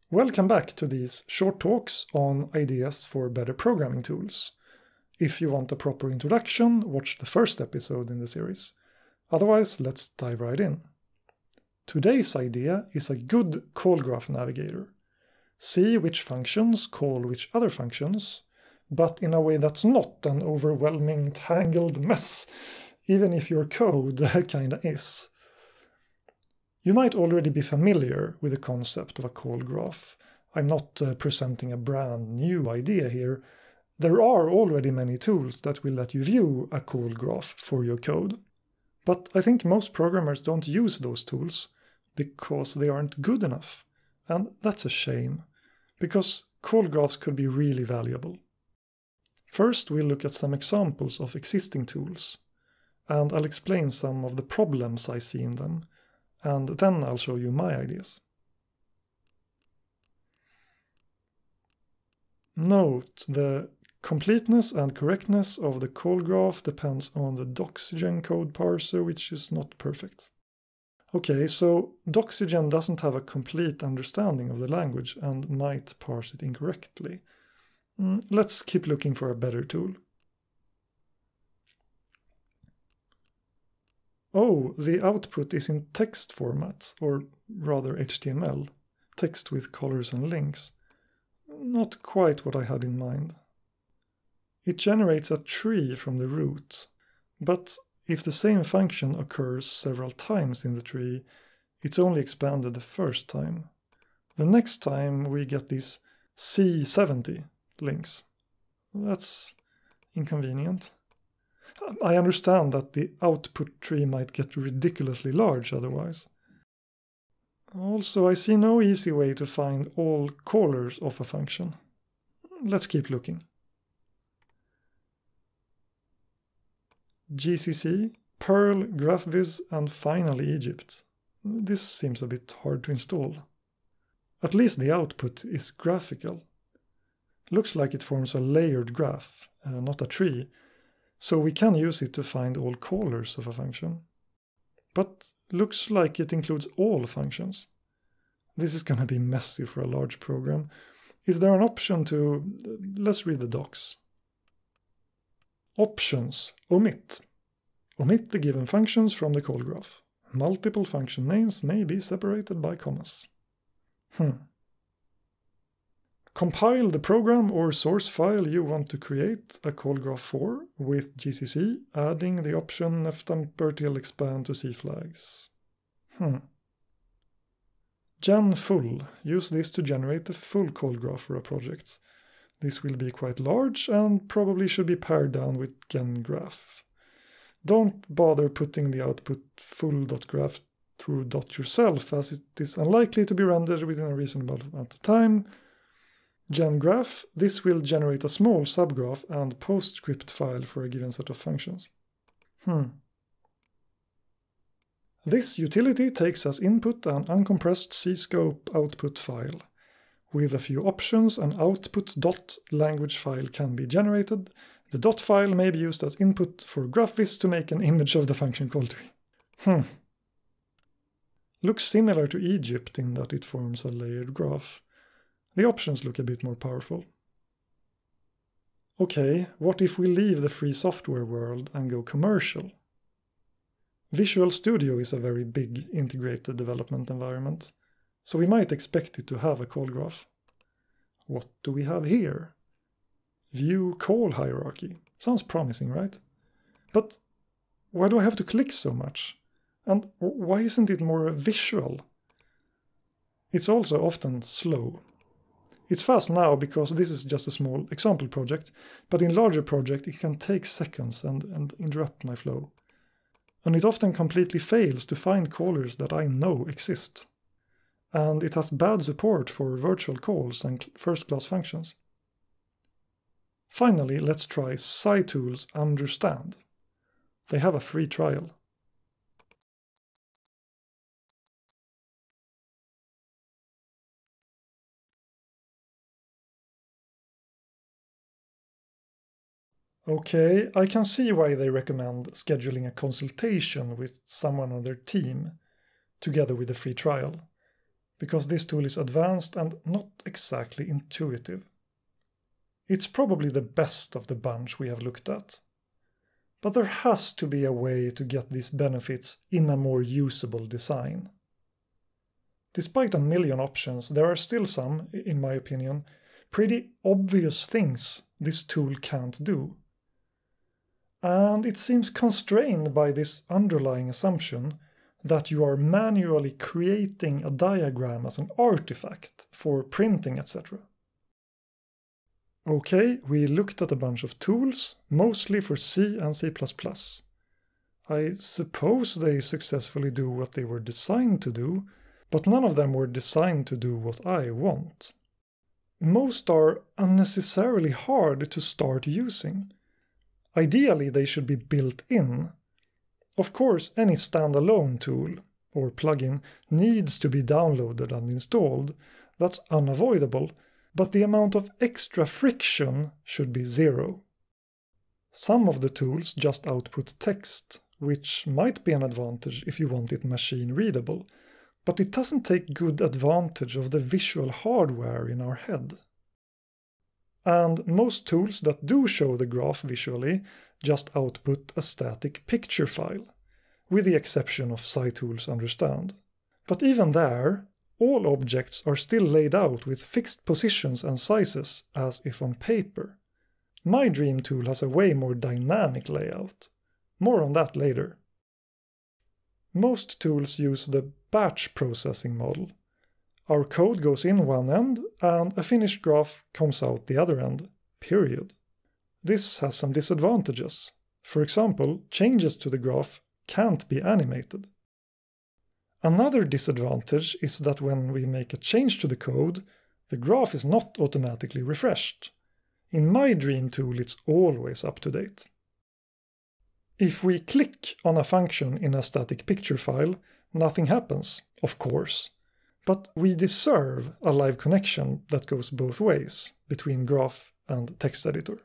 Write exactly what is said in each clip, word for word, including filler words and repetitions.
Welcome back to these short talks on ideas for better programming tools. If you want a proper introduction, watch the first episode in the series. Otherwise, let's dive right in. Today's idea is a good call graph navigator. See which functions call which other functions, but in a way that's not an overwhelming tangled mess, even if your code kinda is. You might already be familiar with the concept of a call graph. I'm not uh, presenting a brand new idea here. There are already many tools that will let you view a call graph for your code. But I think most programmers don't use those tools because they aren't good enough. And that's a shame, because call graphs could be really valuable. First, we'll look at some examples of existing tools, and I'll explain some of the problems I see in them. And then I'll show you my ideas. Note, the completeness and correctness of the call graph depends on the Doxygen code parser, which is not perfect. Okay, so Doxygen doesn't have a complete understanding of the language and might parse it incorrectly. Mm, let's keep looking for a better tool. Oh, the output is in text format, or rather H T M L, text with colors and links. Not quite what I had in mind. It generates a tree from the root, but if the same function occurs several times in the tree, it's only expanded the first time. The next time we get these C seventy links. That's inconvenient. I understand that the output tree might get ridiculously large otherwise. Also, I see no easy way to find all callers of a function. Let's keep looking. G C C, Perl, GraphViz, and finally Egypt. This seems a bit hard to install. At least the output is graphical. Looks like it forms a layered graph, uh, not a tree. So we can use it to find all callers of a function. But looks like it includes all functions. This is going to be messy for a large program. Is there an option to... Let's read the docs. Options. Omit. Omit the given functions from the call graph. Multiple function names may be separated by commas. Hmm. Compile the program or source file you want to create a call graph for with G C C, adding the option ftempertil expand to C flags. Hmm. Gen full. Use this to generate the full call graph for a project. This will be quite large and probably should be pared down with gen graph. Don't bother putting the output full.graph through dot yourself, as it is unlikely to be rendered within a reasonable amount of time. GenGraph, this will generate a small subgraph and PostScript file for a given set of functions. Hmm. This utility takes as input an uncompressed cscope output file. With a few options, an output.language file can be generated. The dot file may be used as input for GraphViz to make an image of the function call tree. Hmm. Looks similar to Egypt in that it forms a layered graph. The options look a bit more powerful. Okay, what if we leave the free software world and go commercial? Visual Studio is a very big integrated development environment, so we might expect it to have a call graph. What do we have here? View call hierarchy. Sounds promising, right? But why do I have to click so much? And why isn't it more visual? It's also often slow. It's fast now because this is just a small example project, but in larger projects it can take seconds and, and interrupt my flow. And it often completely fails to find callers that I know exist. And it has bad support for virtual calls and first-class functions. Finally, let's try SciTools Understand. They have a free trial. Okay, I can see why they recommend scheduling a consultation with someone on their team, together with a free trial. because this tool is advanced and not exactly intuitive. It's probably the best of the bunch we have looked at. But there has to be a way to get these benefits in a more usable design. Despite a million options, there are still some, in my opinion, pretty obvious things this tool can't do. And it seems constrained by this underlying assumption that you are manually creating a diagram as an artifact for printing, et cetera. Okay, we looked at a bunch of tools, mostly for C and C plus plus. I suppose they successfully do what they were designed to do, but none of them were designed to do what I want. Most are unnecessarily hard to start using. Ideally, they should be built in. Of course, any standalone tool or plugin needs to be downloaded and installed. That's unavoidable, but the amount of extra friction should be zero. Some of the tools just output text, which might be an advantage if you want it machine readable, but it doesn't take good advantage of the visual hardware in our head. And most tools that do show the graph visually just output a static picture file, with the exception of SciTools Understand. But even there, all objects are still laid out with fixed positions and sizes as if on paper. My dream tool has a way more dynamic layout. More on that later. Most tools use the batch processing model. Our code goes in one end and a finished graph comes out the other end, period. This has some disadvantages. For example, changes to the graph can't be animated. Another disadvantage is that when we make a change to the code, the graph is not automatically refreshed. In my dream tool, it's always up to date. If we click on a function in a static picture file, nothing happens, of course. But we deserve a live connection that goes both ways between graph and text editor.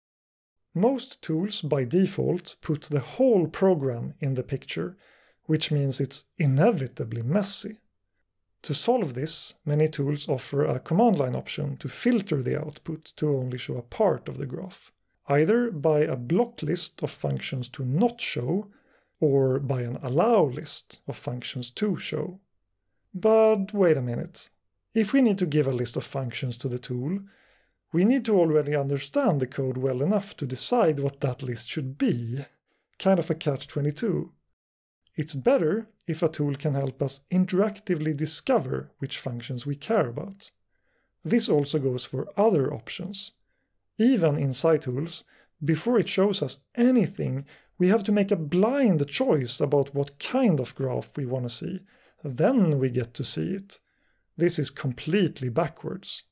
Most tools by default put the whole program in the picture, which means it's inevitably messy. To solve this, many tools offer a command line option to filter the output to only show a part of the graph, either by a block list of functions to not show or by an allow list of functions to show. But wait a minute. If we need to give a list of functions to the tool, we need to already understand the code well enough to decide what that list should be. Kind of a catch twenty-two. It's better if a tool can help us interactively discover which functions we care about. This also goes for other options. Even in SciTools, before it shows us anything, we have to make a blind choice about what kind of graph we want to see. Then we get to see it. This is completely backwards.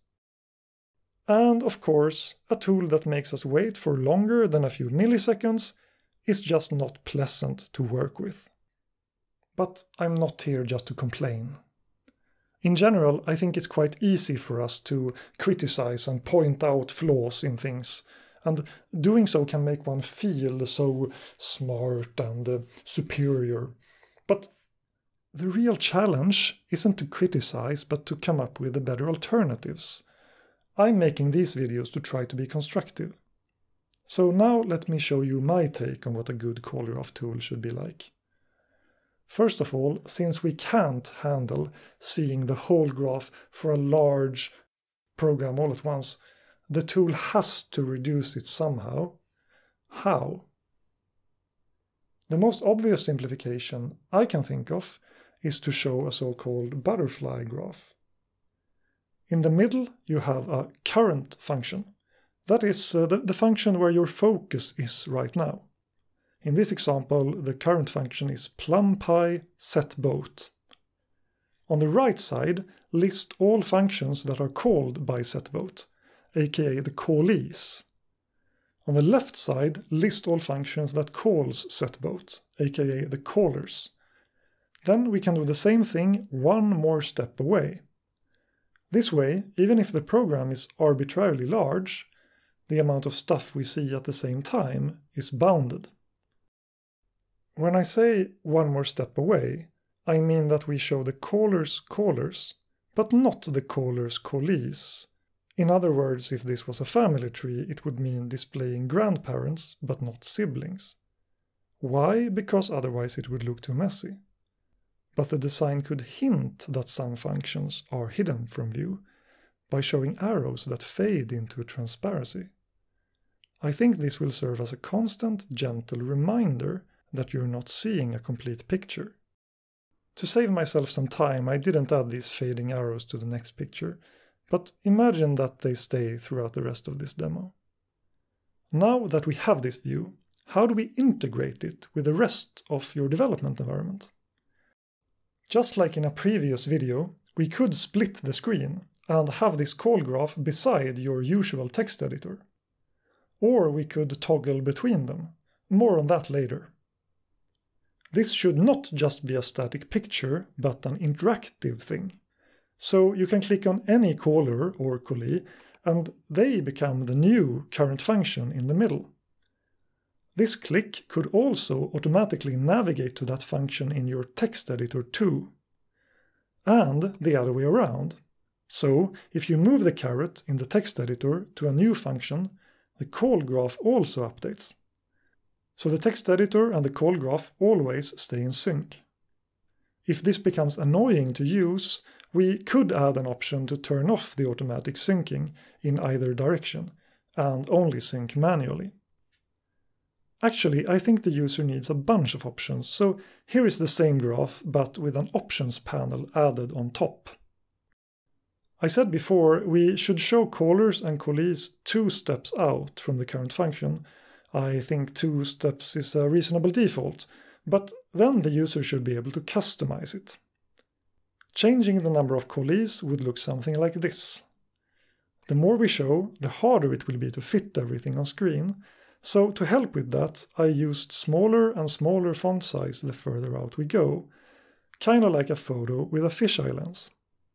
And of course, a tool that makes us wait for longer than a few milliseconds is just not pleasant to work with. But I'm not here just to complain. In general, I think it's quite easy for us to criticize and point out flaws in things, and doing so can make one feel so smart and uh, superior. But the real challenge isn't to criticize, but to come up with the better alternatives. I'm making these videos to try to be constructive. So now let me show you my take on what a good call graph tool should be like. First of all, since we can't handle seeing the whole graph for a large program all at once, the tool has to reduce it somehow. How? The most obvious simplification I can think of is to show a so-called butterfly graph. In the middle, you have a current function. That is uh, the, the function where your focus is right now. In this example, the current function is plumpy setBoat. On the right side, list all functions that are called by setBoat, aka the callees. On the left side, list all functions that calls setBoat, aka the callers. Then we can do the same thing one more step away. This way, even if the program is arbitrarily large, the amount of stuff we see at the same time is bounded. When I say one more step away, I mean that we show the caller's callers but not the caller's callees. In other words, if this was a family tree, it would mean displaying grandparents, but not siblings. Why? Because otherwise it would look too messy. But the design could hint that some functions are hidden from view by showing arrows that fade into transparency. I think this will serve as a constant, gentle reminder that you're not seeing a complete picture. To save myself some time, I didn't add these fading arrows to the next picture, but imagine that they stay throughout the rest of this demo. Now that we have this view, how do we integrate it with the rest of your development environment? Just like in a previous video, we could split the screen and have this call graph beside your usual text editor. Or we could toggle between them. More on that later. This should not just be a static picture, but an interactive thing. So you can click on any caller or callee, and they become the new current function in the middle. This click could also automatically navigate to that function in your text editor too. And the other way around. So if you move the caret in the text editor to a new function, the call graph also updates. So the text editor and the call graph always stay in sync. If this becomes annoying to use, we could add an option to turn off the automatic syncing in either direction, and only sync manually. Actually, I think the user needs a bunch of options, so here is the same graph, but with an options panel added on top. I said before, we should show callers and callees two steps out from the current function. I think two steps is a reasonable default, but then the user should be able to customize it. Changing the number of callees would look something like this. The more we show, the harder it will be to fit everything on screen, so to help with that, I used smaller and smaller font size the further out we go, kinda like a photo with a fisheye lens.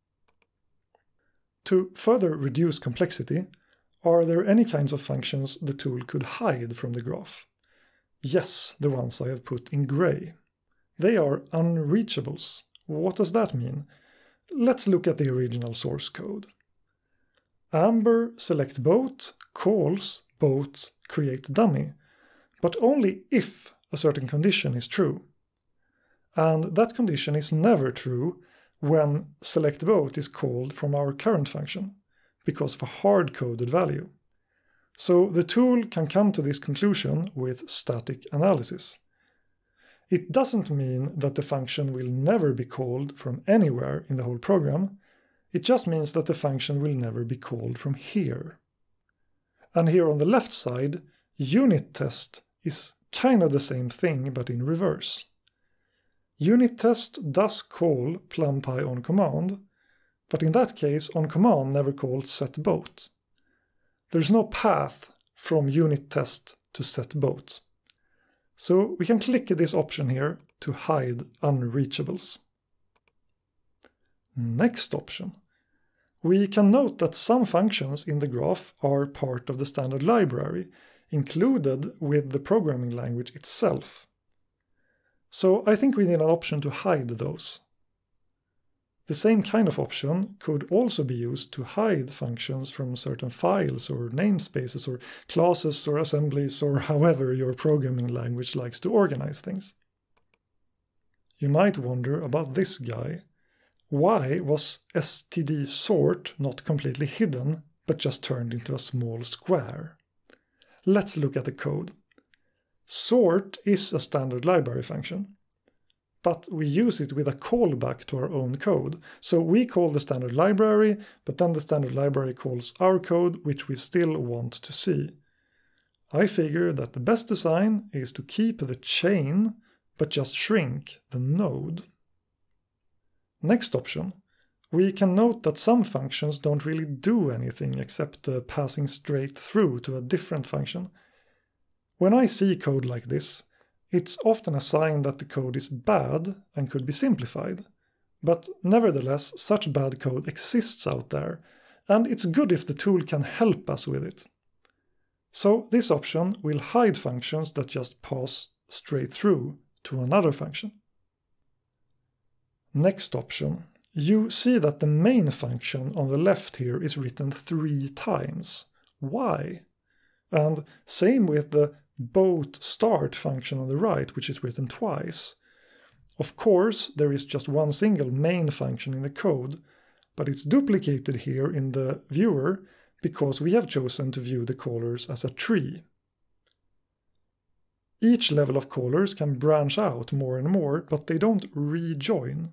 To further reduce complexity, are there any kinds of functions the tool could hide from the graph? Yes, the ones I have put in gray. They are unreachables. What does that mean? Let's look at the original source code. Amber select boat calls boat create dummy, but only if a certain condition is true. And that condition is never true when select boat is called from our current function, because of a hard-coded value. So the tool can come to this conclusion with static analysis. It doesn't mean that the function will never be called from anywhere in the whole program. It just means that the function will never be called from here. And here on the left side, unit test is kind of the same thing, but in reverse. Unit test does call plumpy on command, but in that case, on command never called setBoat. There's no path from unit test to setBoat. So we can click this option here to hide unreachables. Next option. We can note that some functions in the graph are part of the standard library, included with the programming language itself. So I think we need an option to hide those. The same kind of option could also be used to hide functions from certain files or namespaces or classes or assemblies or however your programming language likes to organize things. You might wonder about this guy. Why was stdsort not completely hidden but just turned into a small square? Let's look at the code. Sort is a standard library function, but we use it with a callback to our own code. So we call the standard library, but then the standard library calls our code, which we still want to see. I figure that the best design is to keep the chain, but just shrink the node. Next option. We can note that some functions don't really do anything except uh, passing straight through to a different function. When I see code like this, it's often a sign that the code is bad and could be simplified. But nevertheless, such bad code exists out there, and it's good if the tool can help us with it. So this option will hide functions that just pass straight through to another function. Next option. You see that the main function on the left here is written three times. Why? And same with the boat start function on the right, which is written twice. Of course, there is just one single main function in the code, but it's duplicated here in the viewer because we have chosen to view the callers as a tree. Each level of callers can branch out more and more, but they don't rejoin.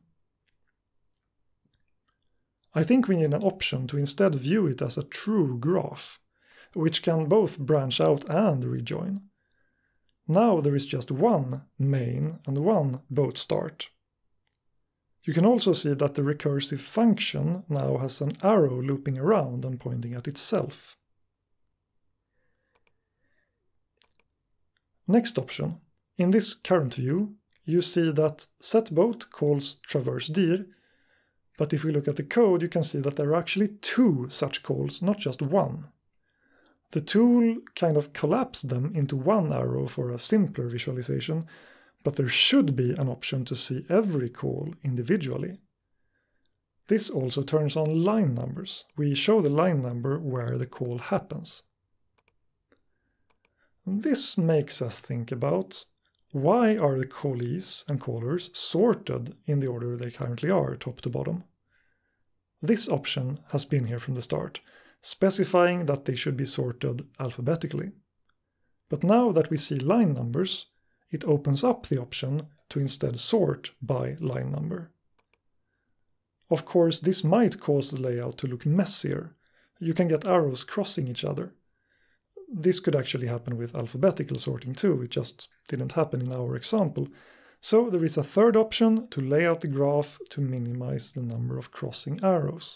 I think we need an option to instead view it as a true graph, which can both branch out and rejoin. Now there is just one main and one boat start. You can also see that the recursive function now has an arrow looping around and pointing at itself. Next option. In this current view, you see that setBoat calls traverse dir, but if we look at the code, you can see that there are actually two such calls, not just one. The tool kind of collapsed them into one arrow for a simpler visualization, but there should be an option to see every call individually. This also turns on line numbers. We show the line number where the call happens. This makes us think about why are the callees and callers sorted in the order they currently are, top to bottom. This option has been here from the start, specifying that they should be sorted alphabetically. But now that we see line numbers, it opens up the option to instead sort by line number. Of course, this might cause the layout to look messier. You can get arrows crossing each other. This could actually happen with alphabetical sorting too, it just didn't happen in our example. So there is a third option to lay out the graph to minimize the number of crossing arrows.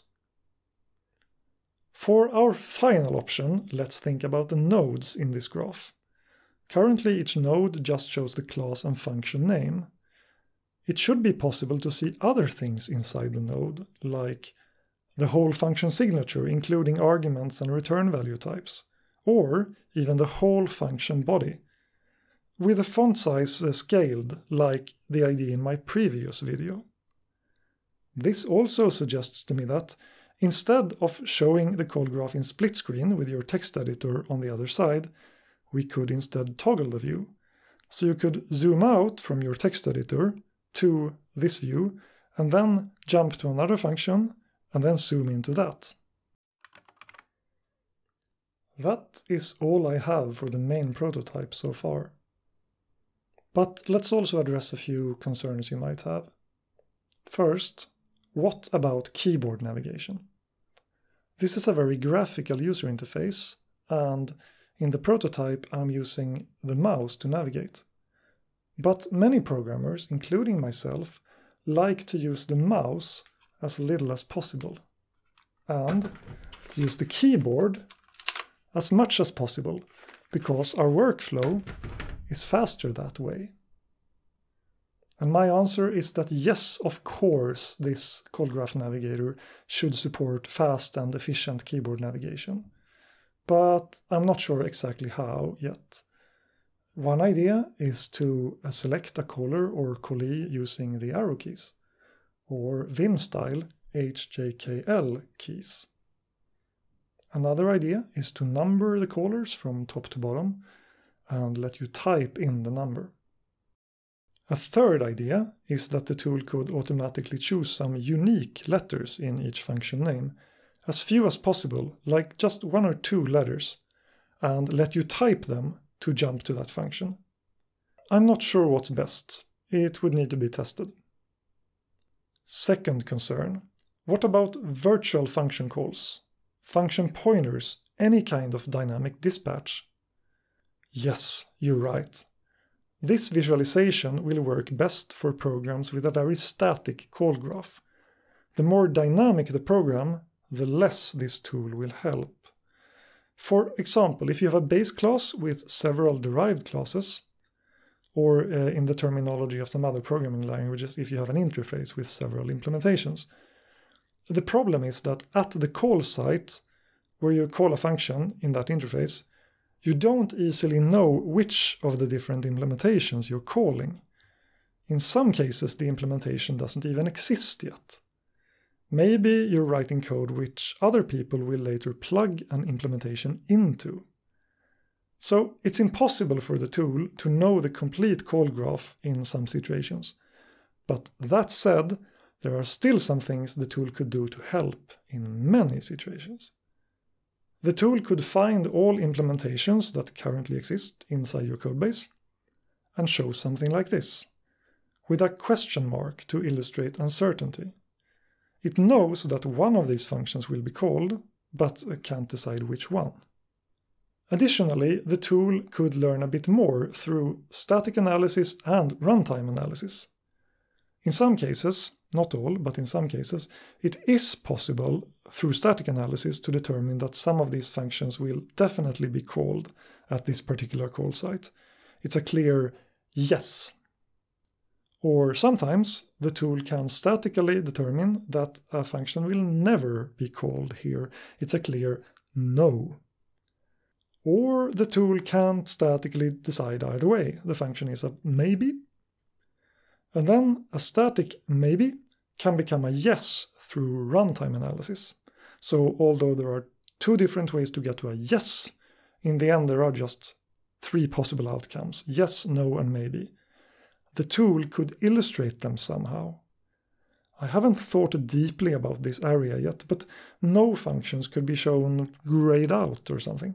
For our final option, let's think about the nodes in this graph. Currently each node just shows the class and function name. It should be possible to see other things inside the node, like the whole function signature including arguments and return value types, or even the whole function body, with the font size uh, scaled like the idea in my previous video. This also suggests to me that instead of showing the call graph in split screen with your text editor on the other side, we could instead toggle the view. So you could zoom out from your text editor to this view and then jump to another function and then zoom into that. That is all I have for the main prototype so far. But let's also address a few concerns you might have. First, what about keyboard navigation? This is a very graphical user interface, and in the prototype I'm using the mouse to navigate. But many programmers, including myself, like to use the mouse as little as possible, and to use the keyboard as much as possible, because our workflow is faster that way. And my answer is that yes, of course, this call graph navigator should support fast and efficient keyboard navigation. But I'm not sure exactly how yet. One idea is to uh, select a caller or callee using the arrow keys, or Vim style H J K L keys. Another idea is to number the callers from top to bottom and let you type in the number. A third idea is that the tool could automatically choose some unique letters in each function name, as few as possible, like just one or two letters, and let you type them to jump to that function. I'm not sure what's best. It would need to be tested. Second concern. What about virtual function calls? Function pointers, any kind of dynamic dispatch? Yes, you're right. This visualization will work best for programs with a very static call graph. The more dynamic the program, the less this tool will help. For example, if you have a base class with several derived classes, or uh, in the terminology of some other programming languages, if you have an interface with several implementations, the problem is that at the call site, where you call a function in that interface, you don't easily know which of the different implementations you're calling. In some cases, the implementation doesn't even exist yet. Maybe you're writing code which other people will later plug an implementation into. So it's impossible for the tool to know the complete call graph in some situations. But that said, there are still some things the tool could do to help in many situations. The tool could find all implementations that currently exist inside your codebase and show something like this, with a question mark to illustrate uncertainty. It knows that one of these functions will be called, but can't decide which one. Additionally, the tool could learn a bit more through static analysis and runtime analysis. In some cases, not all, but in some cases, it is possible through static analysis to determine that some of these functions will definitely be called at this particular call site. It's a clear yes. Or sometimes the tool can statically determine that a function will never be called here. It's a clear no. Or the tool can't statically decide either way. The function is a maybe. And then a static maybe can become a yes through runtime analysis. So although there are two different ways to get to a yes, in the end there are just three possible outcomes: yes, no, and maybe. The tool could illustrate them somehow. I haven't thought deeply about this area yet, but no functions could be shown grayed out or something.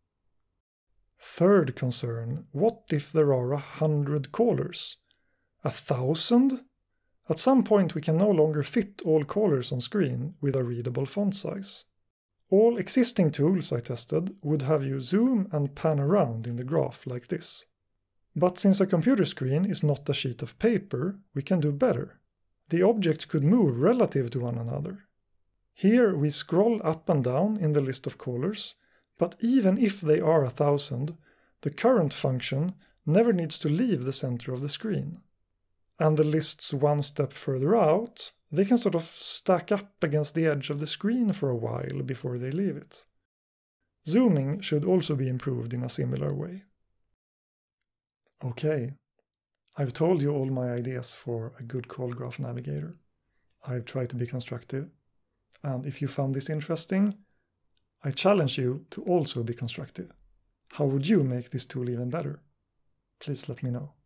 Third concern, what if there are a hundred callers? A thousand? At some point we can no longer fit all callers on screen with a readable font size. All existing tools I tested would have you zoom and pan around in the graph like this. But since a computer screen is not a sheet of paper, we can do better. The objects could move relative to one another. Here we scroll up and down in the list of callers, but even if they are a thousand, the current function never needs to leave the center of the screen. And the lists one step further out, they can sort of stack up against the edge of the screen for a while before they leave it. Zooming should also be improved in a similar way. Okay, I've told you all my ideas for a good call graph navigator. I've tried to be constructive, and if you found this interesting, I challenge you to also be constructive. How would you make this tool even better? Please let me know.